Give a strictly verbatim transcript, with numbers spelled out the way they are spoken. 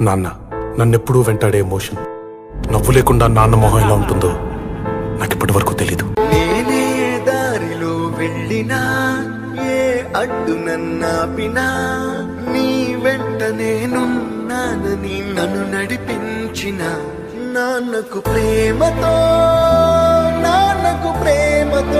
నాన్న నన్నెప్పుడూ వెంటాడే ఎమోషన్ నవ్వు లేకుండా నాన్న మొహం ఎలా ఉంటుందో నాకు ఇప్పటి వరకు తెలీదు. నేనే దారిలో వెళ్ళినా ఏ అడ్డు నన్నాపినా నీ వెంట నేనున్నానని నన్ను నడిపించిన నాన్నకు ప్రేమతో నాన్నకు ప్రేమతో